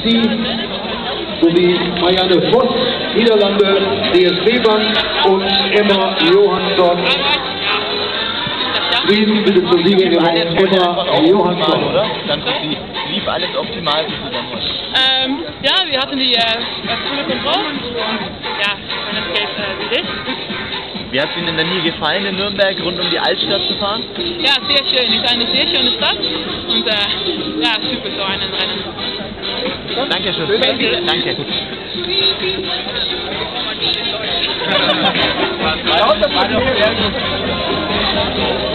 Sie sowie Marianne Voss, Niederlande, DSB Bank und Emma Johansson. Frieden bitte zur Siegerin Emma Johansson. Oder? Dann für Sie. Lief alles optimal für Sie dann heute? Ja, wir hatten die coole Kontrolle und ja, das geht wie das. Wie hat es Ihnen denn hier gefallen, in Nürnberg rund um die Altstadt zu fahren? Ja, sehr schön. Ist eine sehr schöne Stadt und ja, super so einen Rennen. Dankeschön. Danke. Gut.